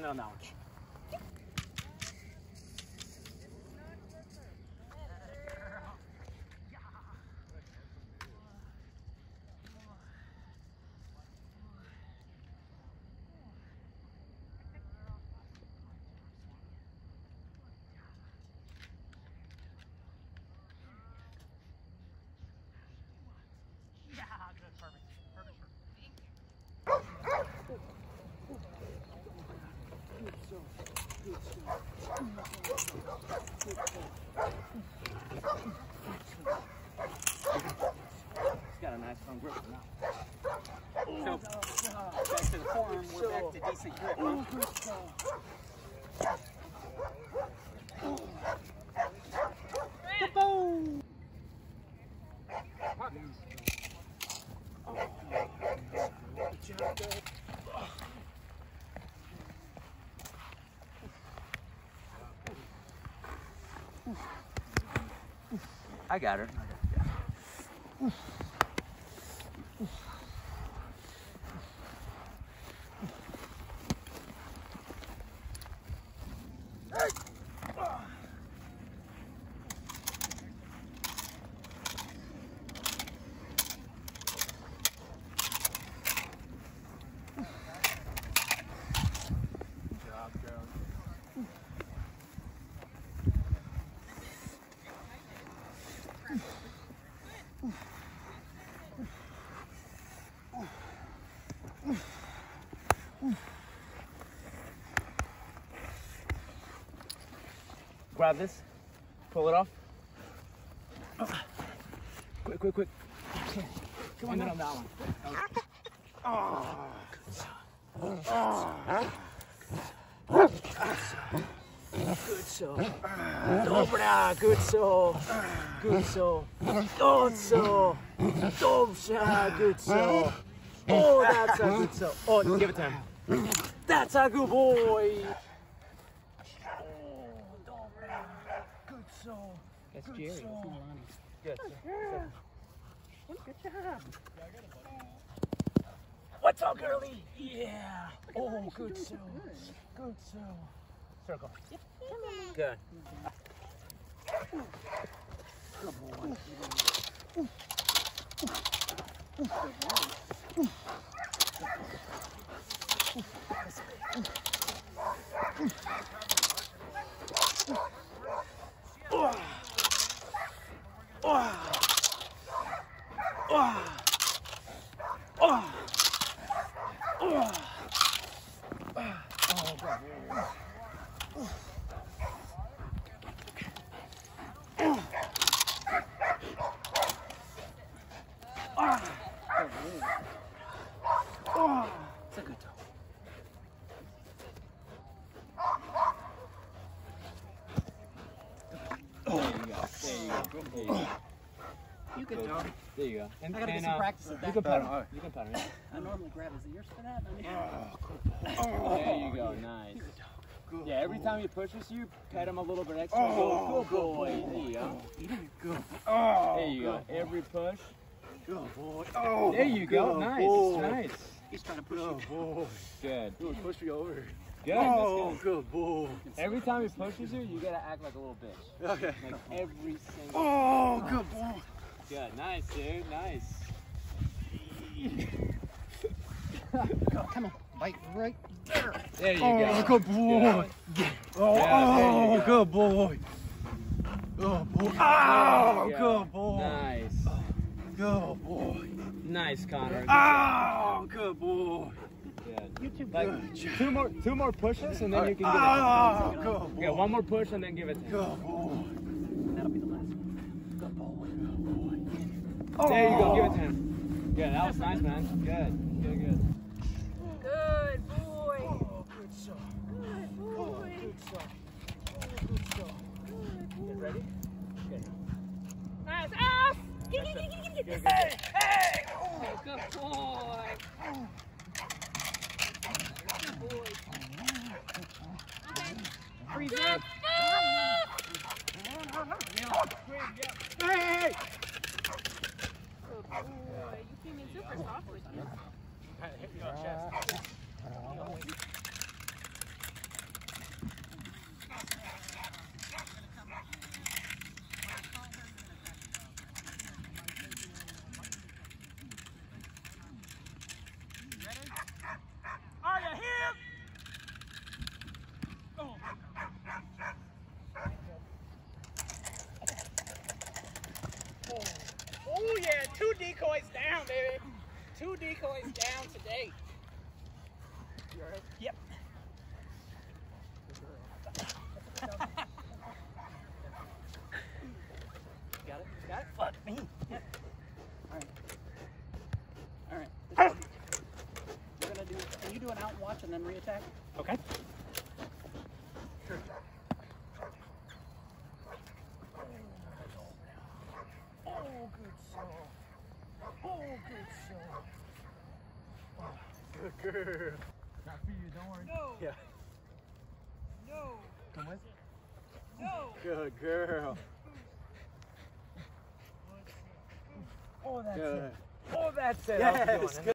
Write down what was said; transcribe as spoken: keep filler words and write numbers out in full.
it on that one. He's got a nice strong grip now. So, back to the forearm, we're back to decent grip. Huh? Boom! Good job, Dad. I got her. Grab this, pull it off. Quick, quick, quick. Come on, on that one. Oh. Oh. Good so. Dobra, good so. Good so. Good so. Dobra, good so. Oh, that's a good so. Oh, give it to him. That's a good boy. So, that's Jerry. So. Good. So. Good job. What's up, girlie? Yeah. Oh, good so. Good so. Circle. Good. Good boy. Oh. Oh. Oh. Oh. Oh. Oh, God. Oh. It's a good dog. Oh, there you go. There you go. There you go. You good, dog. There you go. And, I gotta and, get some uh, practice at that. You can pet him. You can pet him. I normally grab his ears for that. I mean, Oh, good boy. There you go. Nice. Good yeah, every time he pushes you, pet him a little bit extra. Oh, good boy. There you go. good. Oh, there you go. Every push. Good boy. Oh, there you go. Nice. Boy. Nice. He's trying to push good you. Boy. Good. He was push me over. Good. Oh, good. good boy. Every time he pushes you, you gotta act like a little bitch. Okay. Like every single. Oh, time. Good boy. Good. Nice, dude. Nice. Go, come on. Bite right there. There you oh, go. Oh, good boy. Good. Oh, yeah, oh go. Good boy. Good boy. Oh, go. Good boy. Nice. Good boy. Nice, Connor. Good oh, job. Good boy. Good. Like good two more, two more pushes, and then right. you can give oh, it. Oh, good boy. Yeah, one more push, and then give it to him. Good boy. That'll be the last one. Good boy. Good boy. Oh. There you go. Give it to him. Good. That was nice, man. Good. Good. Good. Good boy. Oh, good shot. Good boy. Oh, good shot. Oh, good shot. Good boy. Get ready? Good. Nice. Off. Get, get, get, get, get, get. Hey, hey. Oh, good boy. Good boy. Okay. Freeze up. Hey, hey. Good boy. You came in super soft with you. Hit me on chest. right, two decoys down, baby. Two decoys down to date. You alright? Yep. Got it? Got it? Fuck me. Yeah. Alright. Alright. We're gonna do, can you do an out and watch and then re-attack? Okay. Sure. Oh, good soul. Oh, good soul. Oh, good girl. Not for you, don't worry. No. Yeah. No. Come with. No. Good girl. Oh, that's Good. it. Oh, that's it. Yes.